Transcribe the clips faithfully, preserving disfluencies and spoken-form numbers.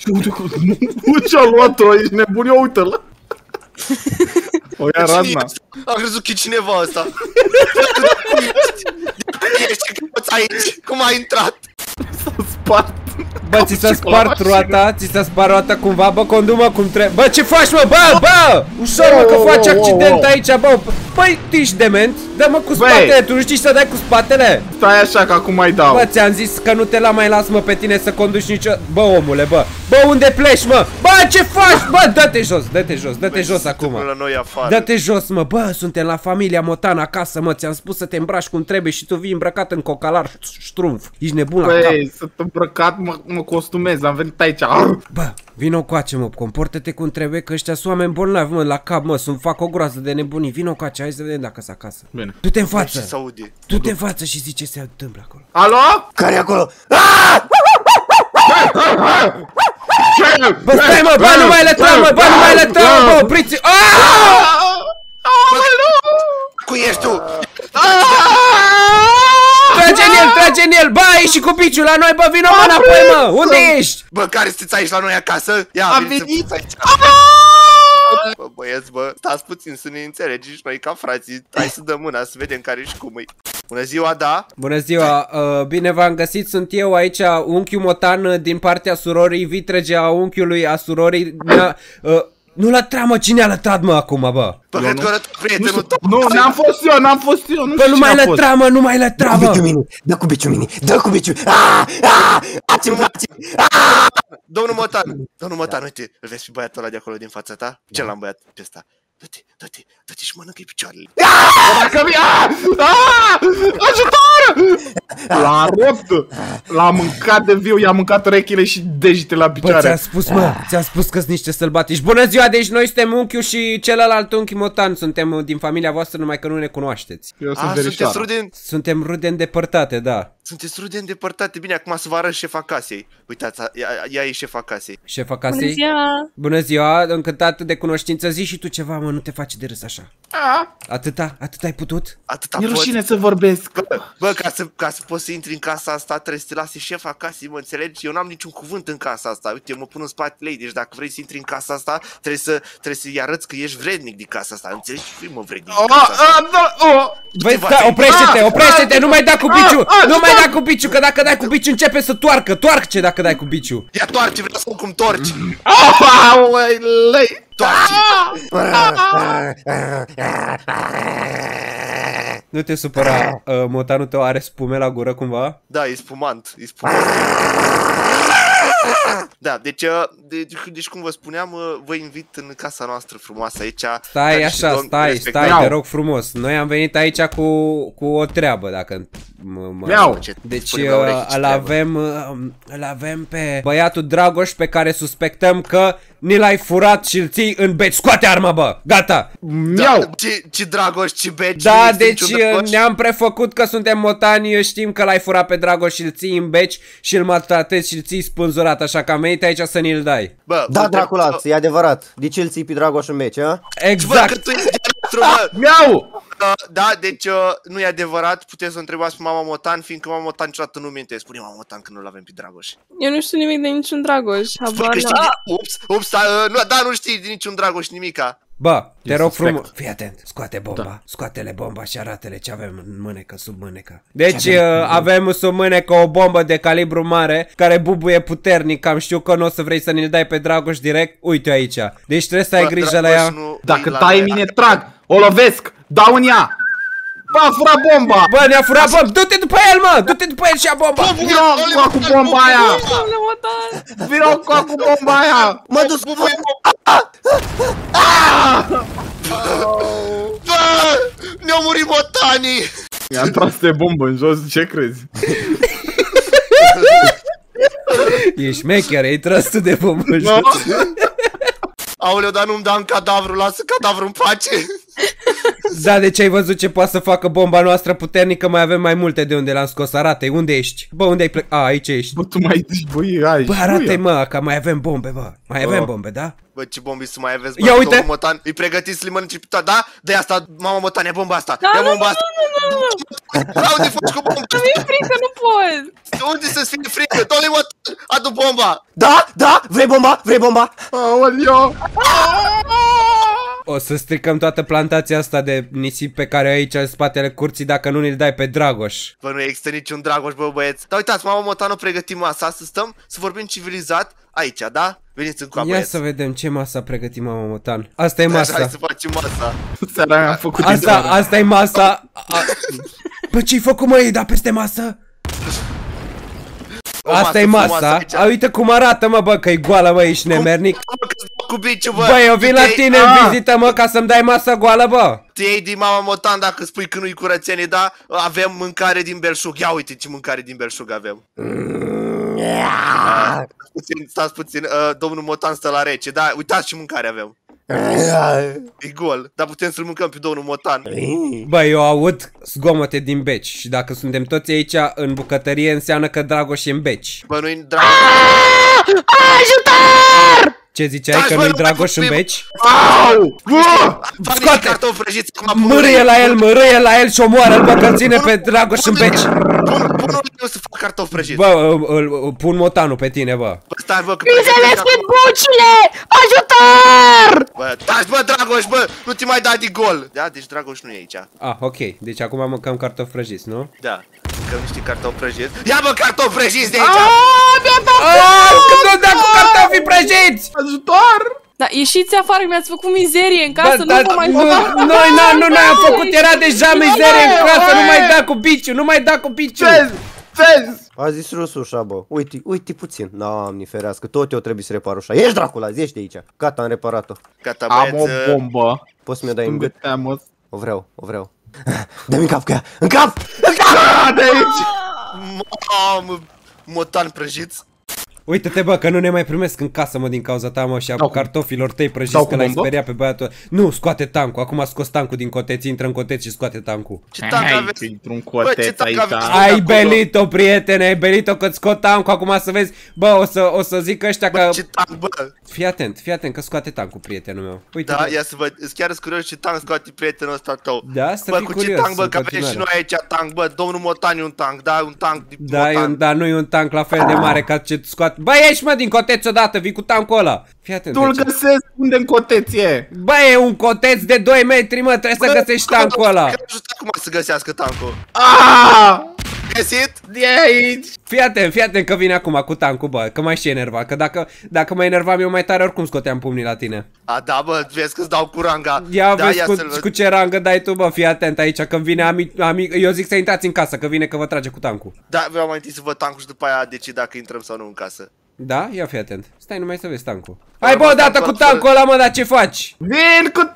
Ce-a luat-o, ești nebun, eu uite-l. O ia razna. Am crezut că e cineva ăsta. Ești aici, cum ai intrat? S-a spart. Bă, ți s-a spart roata, ți s-a spart roata cumva, bă, condu-mă cum trebuie. Bă, ce faci, mă, bă, bă! Ușor, mă, că faci accident aici, bă. Băi, tu ești dement? Dă-mă cu spatele, tu nu știi să dai cu spatele? Stai așa, că acum mai dau. Bă, ți-am zis că nu te la mai las, mă, pe tine să conduci nicio... Bă, omule, bă. Bă, unde pleci, mă? Bă, ce faci? Bă, dă-te jos, dă-te jos, dă-te jos acum. Dă-te jos, mă, bă, suntem la familia Motan acasă, mă. Ți-am spus să te îmbraci cum trebuie și tu vii îmbrăcat în cocalar ștrumf. Ești nebun la cap. Băi, sunt îmbrăcat, mă, mă costumez, am venit aici. Bă, vino coace, mă, comportă-te cum trebuie, că ăștia sunt oameni bolnavi, mă, la cap, mă, sunt fac o groază de nebunii. Vino coace, hai să vedem dacă s acasă. Bine. Du-te în față. Du-te în față și zici ce se întâmplă acolo. Alo? Care e acolo? Bă, stai, mă, bă, nu mai lătra, mă, bă, nu mai lătra, mă, bă, opriți. Cu ești tu? Trage în el, trage în el, bă, ești și cu piciul la noi, bă, vino mă înapoi, mă, unde ești? Bă, care sunteți aici la noi acasă? Ia, Am veniți venit. să aici. Bă, băieți, bă, stați puțin să ne înțelegi și noi ca frații. Hai să dăm mâna, să vedem care și cum e. Bună ziua, da? Bună ziua, uh, bine v-am găsit, sunt eu aici, unchiul Motan din partea surorii Vitrege, a unchiului, a surorii, uh, nu lătra, mă, cine a lătrat, mă, acum, bă? Bă, cred că arăt prietenul tău. Nu, n-am fost eu, n-am fost eu, nu Bă, nu mai lătra, mă, nu mai lătra, Dă cu mă! biciul mini, dă cu biciul mini, dă cu biciul. Aaaa, aaaa, ați-mi, ați-mi, aaaa! Domnul Motan, domnul Motan, uite, îl vezi pe băiatul ăla de acolo din fața ta? Ce l-am băiat pe ăsta? Du-te, du-te, du-te și mănâncă-i picioarele. Dacă mi-a... Ajutor! L-a rupt! L-a mâncat de viu, i-a mâncat urechile și degete la picioare. Bă, ți-am spus, mă, ți-am spus că sunt niște sălbatici. Bună ziua, deci noi suntem unchiul și celălalt unchi Motan. Suntem din familia voastră, numai că nu ne cunoașteți. Eu sunt A, sunteți rude, Suntem rude îndepărtate, da. sunteți rude îndepărtate. Bine, acum să vă arăt șefa casei. Uitați, ea, ea e șefa casei. Șefa Bună casei? ziua! Bună ziua, încântat de cunoștință. Zi și tu ceva, mă, nu te faci de râs așa. A, Atâta? Atât ai putut? Atâta mi-e pot. rușine să vorbesc. Bă, ca să, ca să poți să intri în casa asta, trebuie să te lase șefa casei, mă înțelegi? Eu n-am niciun cuvânt în casa asta. Uite, eu mă pun în spatele ei, deci dacă vrei să intri în casa asta, trebuie să trebuie să-i arăți că ești vrednic din casa asta. Înțelegi? Fii, mă, vrednic din casa asta. Băi, stai, oprește-te, oprește-te, nu mai da cu biciu! Nu mai da cu biciu, că dacă dai cu biciu începe să toarcă, toarce dacă dai cu biciu. Ia toarce, vreau să văd cum torci. Aolei! Toarce. Nu te supăra, uh, Motanul tău are spume la gură cumva? Da, e spumant, e spumant. Da, deci, deci, deci cum vă spuneam, vă invit în casa noastră frumoasă aici. Stai așa, stai, stai, te rog frumos. Noi am venit aici cu, cu o treabă, dacă mă... Deci îl avem, îl avem pe băiatul Dragoș pe care suspectăm că ni l-ai furat și îl ții în beci. Scoate arma, bă! Gata! Da, ce, ce Dragoș, ce beci. Da, deci ne-am prefăcut că suntem motani, știm că l-ai furat pe Dragoș și îl ții în beci și îl maltratezi și îl ții spânzurat, așa că am venit aici să ni-l dai. Bă, da, Draculaț, e adevărat. De ce îl ții pe Dragoș în beci, a? Exact! Bă, că tu ești de bă. Miau! Da, deci uh, nu e adevărat, puteți să întrebați pe mama Motan, fiindcă mama Motan niciodată nu minte. Spune mama Motan că nu-l avem pe Dragoș. Eu nu știu nimic de niciun Dragoș. Spune că știi de... Ups, ups, da, uh, nu, da, nu știi de niciun Dragoș nimica. Bă, te rog frumos. Fii atent, scoate bomba, da. Scoate-le bomba și arată-le ce avem în mânecă, sub mânecă. Deci uh, avem sub mânecă o bombă de calibru mare care bubuie puternic, cam știu că nu o să vrei să ne-l dai pe Dragoș direct. Uite aici. Deci trebuie să ai Bă, grijă Dragoș la ea. Dacă tai mine, trag, o lovesc, dau în ea. Bă, a furat bomba! Bă, ne-a furat bomba! Du-te după el, mă! Du-te după el și ia bomba! Vino cu bomba aia! Vino cu bomba aia! Mă duc! Bă, ne-au murit motanii! Mi-am tras de bombă în jos, ce crezi? Ești șmecher, ai tras tu de bombă în jos. Aoleu, dar nu-mi da în cadavru, lasă cadavru în pace. Da, deci ai văzut ce poate să facă bomba noastră puternică? Mai avem mai multe de unde l-am scos. Arată-i, unde ești? Bă, unde ai plecat? A, aici ești. Bă, tu mai zici, bă, ai. Bă, arată-i, mă, că mai avem bombe, bă. Mai avem bombe, da? Bă, ce bombe să mai aveți, bă, ia uite! Motan, îi pregătiți să-l mănânci pita, da? De asta, mama Motan, ia bomba asta, ia bomba asta. Unde faci cu bomba? Mi-e frică, nu pot. Unde să-ți fie frică? Dă-le, Motan, adu bomba. Da, da, vrei bomba? Vrei bomba? Aoleo! O să stricăm toată plantația asta de nisip pe care aici în spatele curții dacă nu ne-l dai pe Dragoș. Bă, nu există niciun Dragoș, bă, băieți. Dar uitați, mama Motan, o pregătim masa, să stăm, să vorbim civilizat aici, da? Veniți în coa, Ia băieți. să vedem ce masa pregătim, mama Motan. Asta e masa. Hai să facem masa. Seara am făcut Asta, asta e masa. A... Bă, ce-ai făcut, mă? E dat peste masă? O Asta e masa. A, uite cum arată, mă, bă, că e goală, bă, ești nemernic. Cu biciu, bă. Bă, eu vin la tine în vizită, mă, ca să-mi dai masă goală, bă. Tu iei din mama Motan dacă spui că nu-i curățenie, da? Avem mâncare din belșug. Ia uite ce mâncare din belșug avem. Stați puțin, stați puțin, uh, domnul Motan stă la rece, da? Uitați ce mâncare avem. E gol, dar putem să-l mâncăm pe domnul Motan. Bă, eu aud zgomote din beci și dacă suntem toți aici în bucătărie înseamnă că Dragoș e în beci. Bă, nu-i Dragoș. Ajutor! Ce ziceai, că nu-i Dragoș în beci? Au! Bă! Scoate cartofi prăjiți acum. Mârâie la el, mârâie la el și omoară-l, bă, că-l ține pe Dragoș în beci. Pun-o eu să fac cartofi prăjiți. Bă, îl pun Motanul pe tine, bă. Bă, stai, bă, că Mi se deschid bucile! Ajutor! Bă, taci, bă, Dragoș, bă, nu te mai da de gol. Da, deci Dragoș nu e aici. Ah, ok, deci acum mâncăm cartofi prăjiți, nu? Da, mâncăm niște cartofi prăjiți. Ia, bă, cartofi prăjiți de aici. Aaaa, mi-a dat Aaaa, cât nu dă cu cartofii prăjiți! Ajutor! Da, ieșiți afară, mi-ați făcut mizerie în casă, nu vă mai nu, fac. noi nu ne-am făcut, era deja mizerie în casă, nu mai da cu biciu, nu mai da cu biciu. Vezi, vezi! A zis rusul așa, bă. Uite, uite puțin. Doamne ferească, tot eu trebuie să repar ușa. Ești Dracula, ieși de aici. Gata, am reparat-o. Gata, Am băieți. o bombă. Poți să-mi dai în Unde gât? te-am? O vreau, o vreau. Dă-mi în cap cu ea. În cap! În cap! Ah, de aici! Mamă, Motan prăjiți. Uite-te, bă, că nu ne mai primesc în casă, mă, din cauza ta, mă, și a Dau cartofilor tăi Dau prăjiți, cu că l-ai bombă? speriat pe băiatul. Nu, scoate tancul, acum a scos tancul din coteț, intră în coteț și scoate tancul. Ce tank Hai, aveți? într-un Bă, ce coteț tank aici. aveți? Ai acolo. belit-o, prietene, ai belit-o că-ți scot tancul, acum să vezi, bă, o să, o să zic ăștia că... Bă, ce tank, bă. Fii atent, fii atent că scoate tancul, prietenul meu. Uite, Da, bă. ia să văd, îți chiar îți curios ce tank scoate prietenul ăsta tău. Da, să Bă, fii cu ce curios tank, bă, în că avem și continuare. noi aici tank, bă, domnul Motan e un tank, da, un tank de Da, e Motan. un, dar nu e un tank la fel de mare ca ce scoate. Bă, ieși, mă, din coteț odată, vii cu tancul ăla. Fii atent. Tu-l deci- găsesc unde în coteț e. Bă, e un coteț de doi metri, mă, trebuie să găsești tancul ăla. Că ajută acum să găsească tankul. Ah! Găsit? De aici! Fii atent, fii atent că vine acum cu tancul, bă, că mai și enervat. Că dacă, dacă mă enervam eu mai tare, oricum scoteam pumnii la tine. A, da, bă, vezi că-ți dau cu ranga. Ia da, vezi ia cu, să-l văd. cu ce rangă dai tu, bă, fii atent aici, că vine amic, amic, eu zic să intrați în casă, că vine că vă trage cu tancul. Da, vreau mai întâi să văd tankul și după aia decid dacă intrăm sau nu în casă. Da? Ia fii atent. Stai numai să vezi tancul. Hai, bă, odată cu tancul tancul ăla, mă, dar ce faci? Vin cu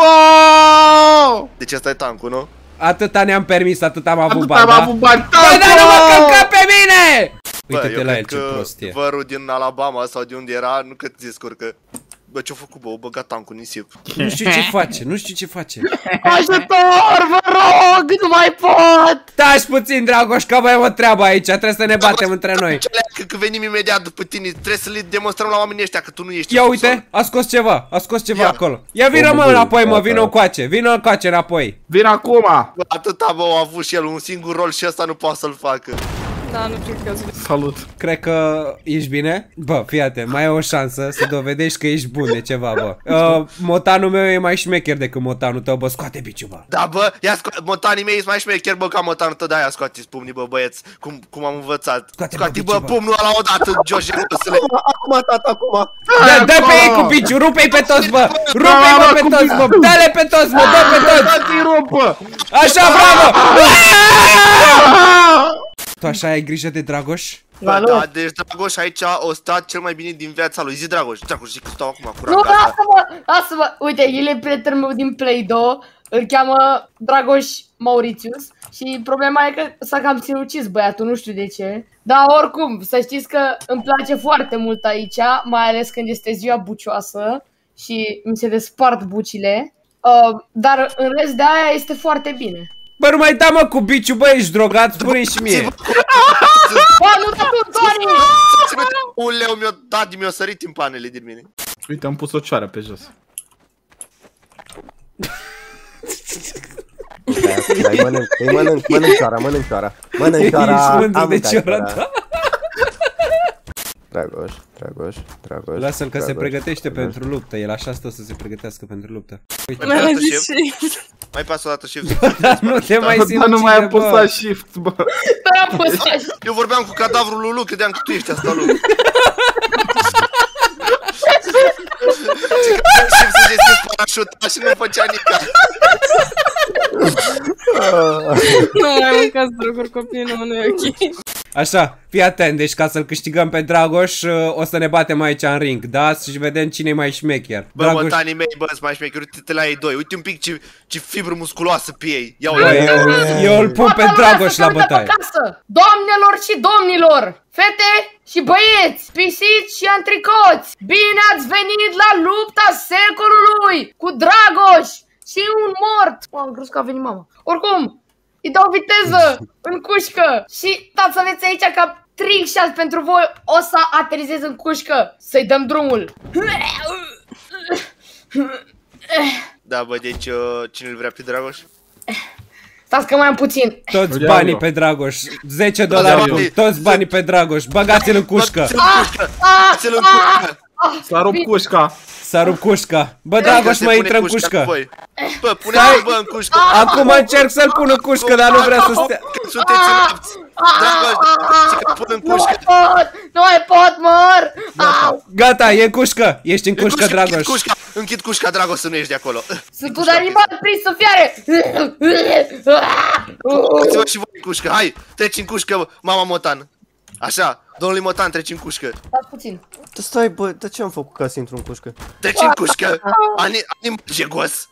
tancul! Deci ăsta e tankul, nu? Atâta ne-am permis, atât am avut Atât bani, am da? avut bani. Bă, dar nu mă călca pe mine! Bă, Uite-te eu la cred el, ce că prost e. vărul din Alabama sau de unde era, nu că ți descurcă. Bă, ce-a făcut, bă, o băgat tankul în nisip. Nu știu ce face, nu știu ce face. Ajutor, vă rog, nu mai pot! Taci puțin, Dragoș, că mai am o treabă aici, trebuie să ne batem între noi. Că, că venim imediat după tine, trebuie să le demonstrăm la oamenii ăștia că tu nu ești. Ia în uite, a scos ceva, a scos ceva Ia. acolo. Ia vină, mă, înapoi, mă, vină încoace, vină încoace înapoi. Vin acum! Bă, atâta, bă, a avut și el un singur rol și ăsta nu poate să-l facă. Da, nu cred că o Salut! Cred că ești bine? Bă, fii atent, mai e o șansă să dovedești că ești bun de ceva, bă. Uh, motanul meu e mai șmecher decât motanul tău, bă, scoate biciu, bă. Da, bă, ia scoate, motanii mei sunt mai șmecher, bă, ca motanul tău, da, ia scoateți pumnii, bă, băieți, cum, cum am învățat. Scoate, bă, Scoate, biciu, bă, bă. pumnul ăla odată, Josh, să le... Acum, acum, tata, acum. Dă, dă pe ei cu biciu, rupe-i pe toți, bă. Rupe-i, bă, pe toți, bă. Dă-le pe toți, bă, dă pe toți. Dați-i rupă! Așa, bravo! Tu așa ai grijă de Dragoș? Bă, da, deci Dragoș aici o stat cel mai bine din viața lui. Zi, Dragoș, Dragoș, zic că stau acum cu Nu, ranga asta. lasă-mă, lasă-mă. Uite, el e prietenul meu din Play-Doh. Îl cheamă Dragoș Mauritius. Și problema e că s-a cam sinucis băiatul, nu știu de ce. Dar oricum, să știți că îmi place foarte mult aici. Mai ales când este ziua bucioasă și mi se despart bucile. Uh, dar în rest de aia este foarte bine. Bă, nu mai da mă cu biciu, bă, ești drogat, spune și mie. Bă, nu da tu, Tony! Un leu mi-o dat, mi-o sărit în panele din mine. Uite, am pus o cioară pe jos. Hai, mănânc, îi mănânc, mănânc cioara, mănânc cioara. Mănânc cioara, Ești mândru am de mâncat cioara cioara. ta. Dragoș, Dragoș, Dragoș. Lasă-l că se Dragoș, pregătește Dragoș. pentru luptă, el așa stă să se pregătească pentru luptă. Uite, Mai Mi-a dată zis șef. și... Mai pasă o dată șef. dar nu te mai Dar sinucide, nu mai am bă. apăsat shift, bă. Dar am pus așa. Eu vorbeam cu cadavrul lui Lulu, credeam că tu ești asta, Lulu. Șef să gestezi parașuta și nu făcea nica. Nu mai mâncați droguri, copii, nu, nu e ok. Așa, fii atent, deci ca să-l câștigăm pe Dragoș, o să ne batem aici în ring, da? Și vedem cine e mai șmecher. Bă, Dragoș... mătanii mei, bă, sunt mai șmecheri, uite-te la ei doi, uite un pic ce, ce fibră musculoasă pe ei. Ia-o Bă, la eu, eu îl pun pe Toată lumea Dragoș să se la uită pe bătaie. casă. Doamnelor și domnilor, fete și băieți, pisici și antricoți, bine ați venit la lupta secolului cu Dragoș și un mort. Mă, am crezut că a venit mama. Oricum, îi dau viteză în cușcă și stați să aveți aici ca trick shot pentru voi, o să aterizez în cușcă, să-i dăm drumul. Da, bă, deci uh, cine îl vrea pe Dragoș? Stați că mai am puțin. Toți Uite, banii eu. pe Dragoș, zece dolari, Da, punct, toți banii pe Dragoș, băgați-l în cușcă. Ți-l în cușcă! Ți-l în cușcă! S-a rupt cușca. S-a rupt cușca. Bă, Dragoș, mai intră în cușcă. Bă, pune-l, bă, în cușcă! Acum încerc să-l pun în cușcă, dar nu vrea să stea. Când sunteți înapți! Dragoș, ce că pun în Nu mai cușcă! pot, nu mai pot, mor. Au. Gata, e în cușcă. Ești în cușcă, Închid Dragoș. cușca, închid cușca, Dragoș, să nu ieși de acolo. Sunt un animal prins în fiare. Uite-vă și voi în cușcă, hai, treci în cușcă, mama Motan. Așa, domnului Motan, treci în cușcă. Stați puțin. Da, stai, bă, dar ce am făcut ca să intru în cușcă? Treci în cușcă, ani, animal jegos.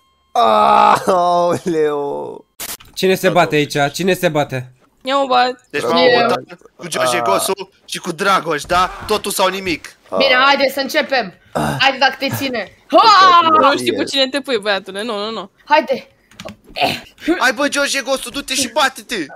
Aoleu. Cine se bate aici? Cine se bate? Ia mă bat. Deci Bravo. mama Motan, cu George Gosu și cu Dragoș, da? Totul sau nimic. Bine, haide să începem. Haide dacă te ține. Nu știu cu cine te pui, băiatule, nu, nu, nu. Haide. Hai bă, George Gosu, du-te și bate-te.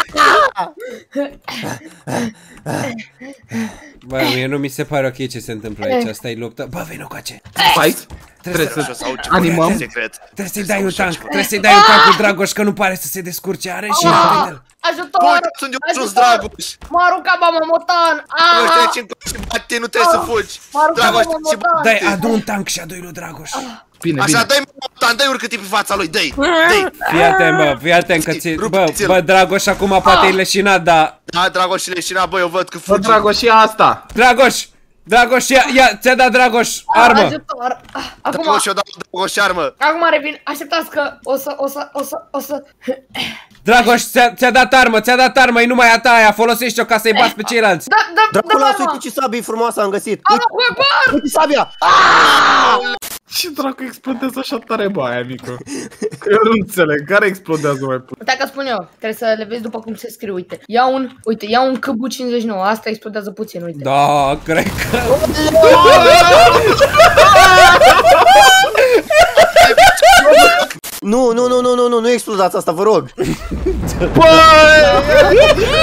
Bă, mie nu mi se pare ok ce se întâmplă aici. Asta e luptă. Bă, vino cu ce. Hai, Trebuie trebuie să... să Sau ce animăm. secret. Trebuie să-i dai un tank. Trebuie să-i dai un tank cu Dragoș, că nu pare să se descurce. Are și uite-l. Ajutor. Bă, sunt eu jos, Dragoș. M-a aruncat mama Motan. Dragoș, Ah! treci în cușcă și bate, nu trebuie să fugi. M-a aruncat Dragoș, mama treci și Motan. Dai, bate. adu un tank și adu-i lui Dragoș. Bine, Așa, bine. dai-mi Motan, dai urcă-te pe fața lui, dai, dai. Fii atent, bă, fii atent că ți... Bă, Rupeți-l. bă, Dragoș acum poate e leșinat, dar... Da, Dragoș și leșina, bă, eu văd că Bă, fugi. Dragoș, ia asta. Dragoș! Dragoș, ia, ia, ți-a dat Dragoș armă! Ajutor. Ah, Acum, Dragoș, eu dau Dragoș armă. acum revin. Așteptați că o să, o să, o să, o să... Dragoș, ți-a ți dat armă, ți-a dat armă, e numai a ta aia, folosește-o ca să-i bați pe ceilalți! Da, da, da, Dracula, mama. uite ce sabie frumoasă am găsit. Am Uite, un cuibar. uite sabia. Ce dracu explodează așa tare, bă, aia mică? Eu nu înțeleg, care explodează mai puțin? Uite că spun eu, trebuie să le vezi după cum se scrie, uite. Ia un, uite, ia un C B cincizeci și nouă, asta explodează puțin, uite. Da, cred că... Nu, nu, nu, nu, nu, nu, nu explodați asta, vă rog. Băi!